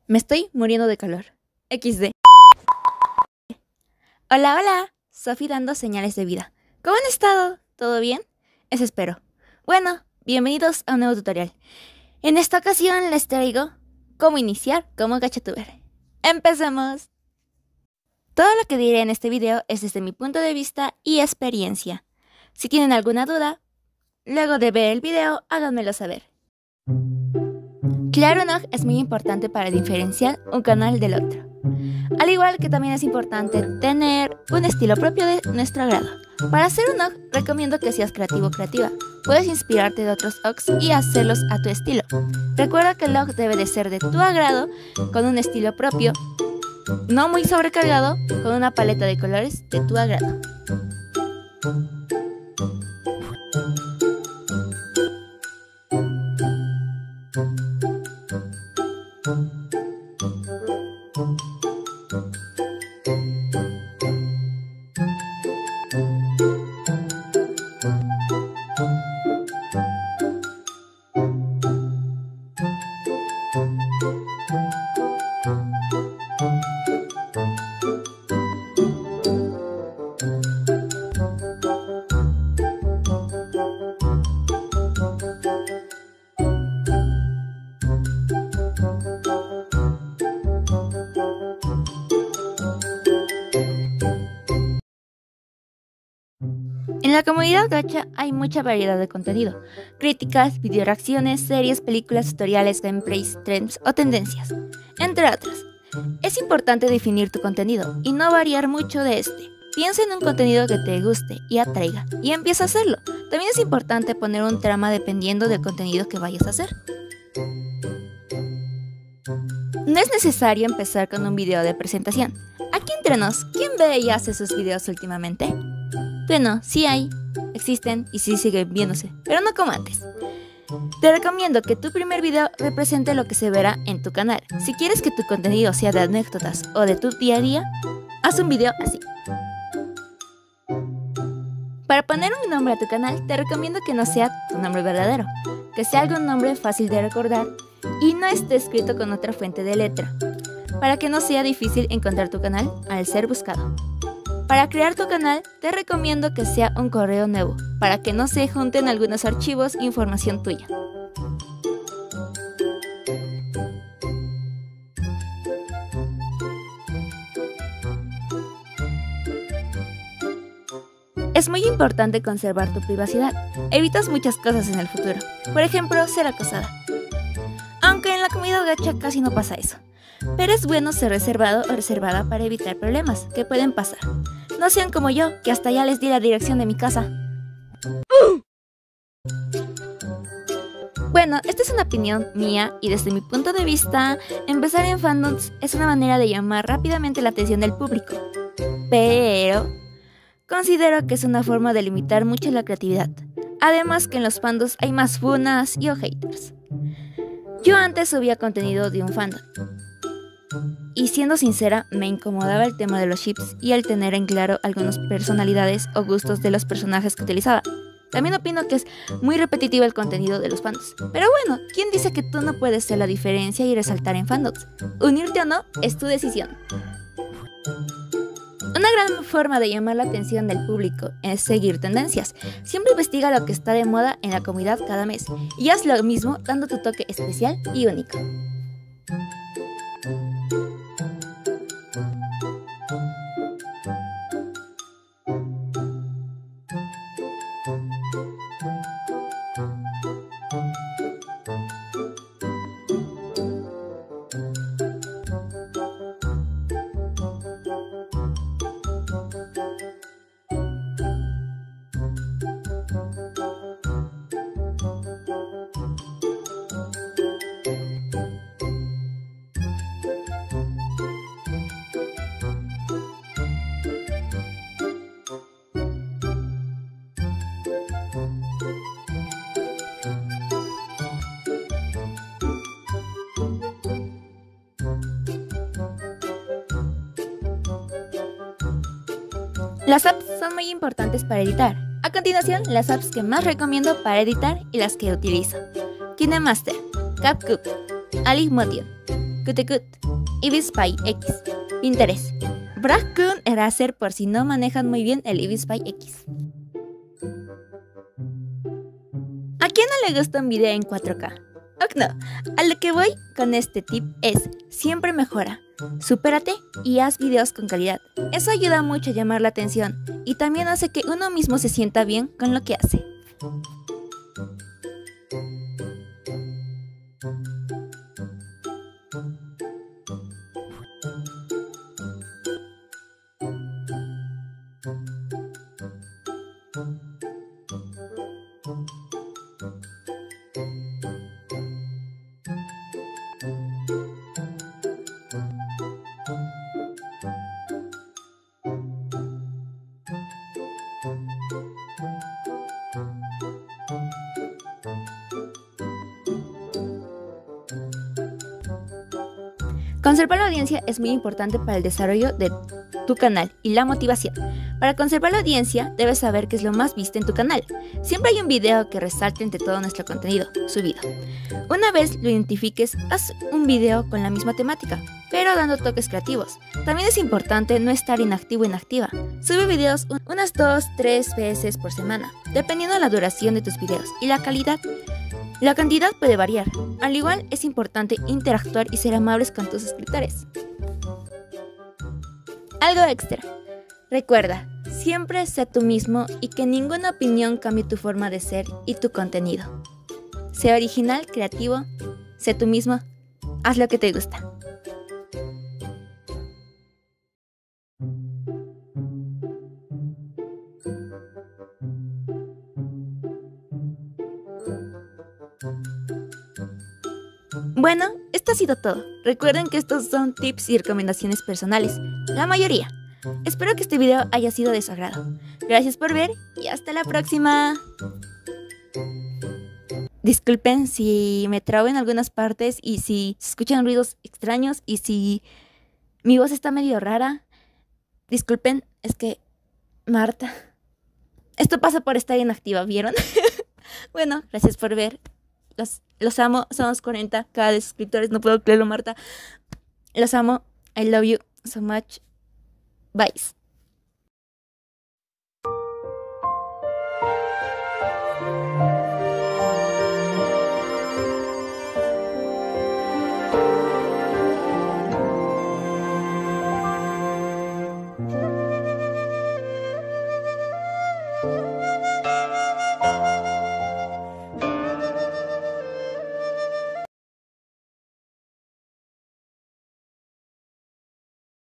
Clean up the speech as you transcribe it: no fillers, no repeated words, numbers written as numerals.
Me estoy muriendo de calor. XD. Hola, hola. Sophie dando señales de vida. ¿Cómo han estado? ¿Todo bien? Eso espero. Bueno, bienvenidos a un nuevo tutorial. En esta ocasión les traigo cómo iniciar como gachatuber. ¡Empecemos! Todo lo que diré en este video es desde mi punto de vista y experiencia. Si tienen alguna duda, luego de ver el video, háganmelo saber. Crear un OG es muy importante para diferenciar un canal del otro. Al igual que también es importante tener un estilo propio de nuestro agrado. Para hacer un OG, recomiendo que seas creativo o creativa. Puedes inspirarte de otros OGs y hacerlos a tu estilo. Recuerda que el OG debe de ser de tu agrado, con un estilo propio, no muy sobrecargado, con una paleta de colores de tu agrado. En la comunidad gacha hay mucha variedad de contenido: críticas, video reacciones, series, películas, tutoriales, gameplays, trends o tendencias, entre otros. Es importante definir tu contenido y no variar mucho de este. Piensa en un contenido que te guste y atraiga y empieza a hacerlo. También es importante poner un trama dependiendo del contenido que vayas a hacer. No es necesario empezar con un video de presentación. Aquí entre nos, ¿quién ve y hace sus videos últimamente? Bueno, sí hay, existen y sí siguen viéndose, pero no como antes. Te recomiendo que tu primer video represente lo que se verá en tu canal. Si quieres que tu contenido sea de anécdotas o de tu día a día, haz un video así. Para poner un nombre a tu canal, te recomiendo que no sea tu nombre verdadero, que sea algún nombre fácil de recordar y no esté escrito con otra fuente de letra, para que no sea difícil encontrar tu canal al ser buscado. Para crear tu canal, te recomiendo que sea un correo nuevo, para que no se junten algunos archivos e información tuya. Es muy importante conservar tu privacidad. Evitas muchas cosas en el futuro, por ejemplo, ser acosada. Aunque en la comunidad gacha casi no pasa eso. Pero es bueno ser reservado o reservada para evitar problemas que pueden pasar. No sean como yo, que hasta ya les di la dirección de mi casa. Bueno, esta es una opinión mía y desde mi punto de vista, empezar en fandoms es una manera de llamar rápidamente la atención del público. Pero considero que es una forma de limitar mucho la creatividad. Además que en los fandoms hay más funas y o haters. Yo antes subía contenido de un fandom. Y siendo sincera, me incomodaba el tema de los ships y el tener en claro algunas personalidades o gustos de los personajes que utilizaba. También opino que es muy repetitivo el contenido de los fandoms. Pero bueno, ¿quién dice que tú no puedes ser la diferencia y resaltar en fandoms? Unirte o no es tu decisión. Una gran forma de llamar la atención del público es seguir tendencias. Siempre investiga lo que está de moda en la comunidad cada mes y haz lo mismo dando tu toque especial y único. Las apps son muy importantes para editar. A continuación, las apps que más recomiendo para editar y las que utilizo: KineMaster, CapCut, Dallimotion, Kutekut, Ibis.py X, Pinterest, Braccoon Eraser por si no manejan muy bien el Ibis.py X. ¿A quién no le gusta un video en 4K? Ok, no. A lo que voy con este tip es, siempre mejora, supérate y haz videos con calidad. Eso ayuda mucho a llamar la atención y también hace que uno mismo se sienta bien con lo que hace. Conservar la audiencia es muy importante para el desarrollo de tu canal y la motivación. Para conservar la audiencia, debes saber qué es lo más visto en tu canal. Siempre hay un video que resalte entre todo nuestro contenido subido. Una vez lo identifiques, haz un video con la misma temática, pero dando toques creativos. También es importante no estar inactivo o inactiva. Sube videos unas 2-3 veces por semana, dependiendo de la duración de tus videos y la calidad. La cantidad puede variar. Al igual, es importante interactuar y ser amables con tus suscriptores. Algo extra. Recuerda, siempre sé tú mismo y que ninguna opinión cambie tu forma de ser y tu contenido. Sé original, creativo, sé tú mismo, haz lo que te gusta. Bueno, esto ha sido todo. Recuerden que estos son tips y recomendaciones personales, la mayoría. Espero que este video haya sido de su agrado. Gracias por ver y hasta la próxima. Disculpen si me trabo en algunas partes y si se escuchan ruidos extraños y si mi voz está medio rara. Disculpen, es que Marta... Esto pasa por estar inactiva, ¿vieron? Bueno, gracias por ver. Los amo, somos 40k de suscriptores, no puedo creerlo, Marta. Los amo, I love you so much. Bye.